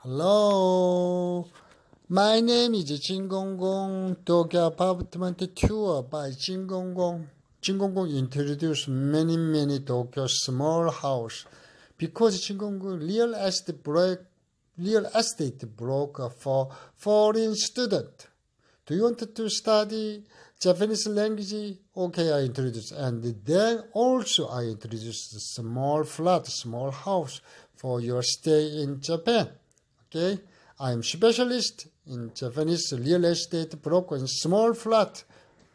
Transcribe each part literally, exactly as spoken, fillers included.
Hello, my name is jingonggong. Tokyo apartment tour by jingonggong. jingonggong introduced many, many Tokyo small house because jingonggong real estate broke, real estate broker for foreign student. Do you want to study Japanese language? Okay, I introduce. And then also I introduced small flat, small house for your stay in Japan. Okay, I am specialist in Japanese real estate broker in small flat.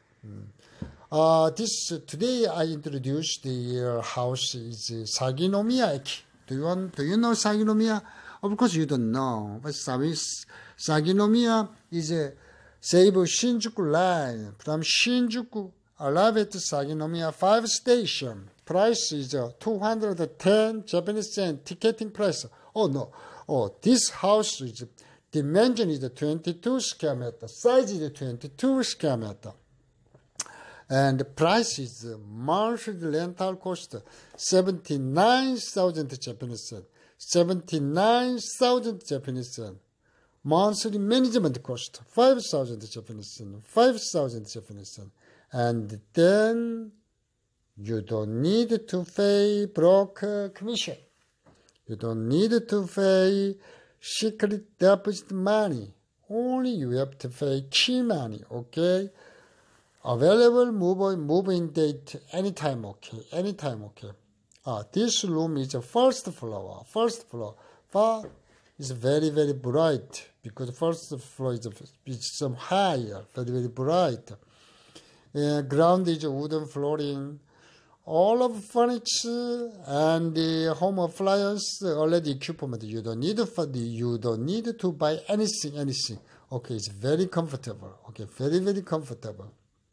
Uh, this today I introduced the uh, house is Saginomiya Eki. Do you want, do you know Saginomiya? Of course you don't know. But Saginomiya is a Seibu Shinjuku line from Shinjuku. Arrive at Saginomiya five station. Price is uh, two hundred ten Japanese yen ticketing price. Oh no. Oh, this house is dimension is twenty-two square meter. Size is twenty-two square meter. And the price is uh, monthly rental cost seventy-nine thousand Japanese yen. seventy-nine thousand Japanese yen. Monthly management cost five thousand Japanese yen. five thousand Japanese yen. And then you don't need to pay broker commission. You don't need to pay secret deposit money. Only you have to pay key money, okay? Available move-in move date anytime, okay? Anytime, okay? Ah, this room is the first floor. First floor. But it's very, very bright because first floor is, is some higher, very, very bright. Uh, ground is wooden flooring. All of furniture and the home appliance already equipment. You don't need for the, you don't need to buy anything, anything. Okay, it's very comfortable. Okay, very, very comfortable.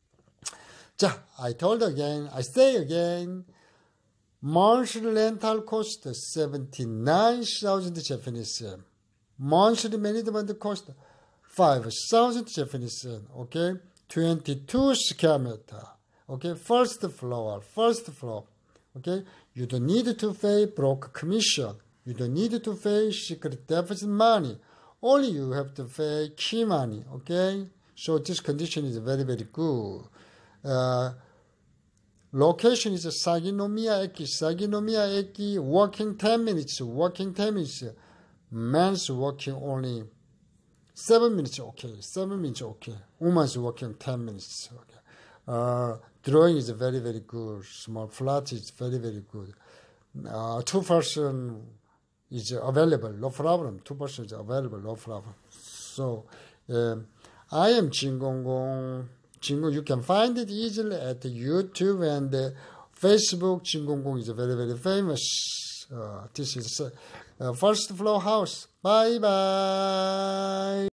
자, I told again, I say again, monthly rental cost seventy-nine thousand Japanese yen. Monthly management cost five thousand Japanese yen. Okay, twenty-two square meter. Okay, first floor, first floor. Okay, you don't need to pay broker commission. You don't need to pay secret deposit money. Only you have to pay key money. Okay, so this condition is very, very good. Uh, location is Saginomiya Eki. Saginomiya Eki, walking ten minutes, walking ten minutes. Men's walking only seven minutes, okay. Seven minutes, okay. Women's walking ten minutes, okay. Uh, drawing is very, very good. Small flat is very, very good. Uh, two person is available, no problem. Two person is available, no problem. So, um, I am jingonggong. Jingonggong, you can find it easily at YouTube and uh, Facebook. Jingonggong is very, very famous. Uh, this is uh, first floor house. Bye bye.